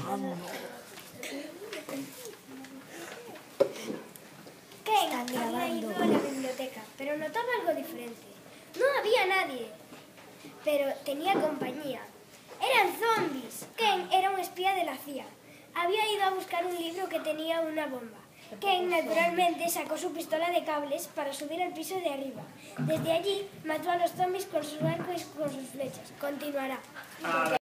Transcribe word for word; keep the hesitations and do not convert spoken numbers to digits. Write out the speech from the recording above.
Ken había ido a la biblioteca, pero notaba algo diferente. No había nadie, pero tenía compañía. ¡Eran zombies! Ken era un espía de la C I A. Había ido a buscar un libro que tenía una bomba. Ken, naturalmente, sacó su pistola de cables para subir al piso de arriba. Desde allí, mató a los zombies con sus arcos y con sus flechas. Continuará.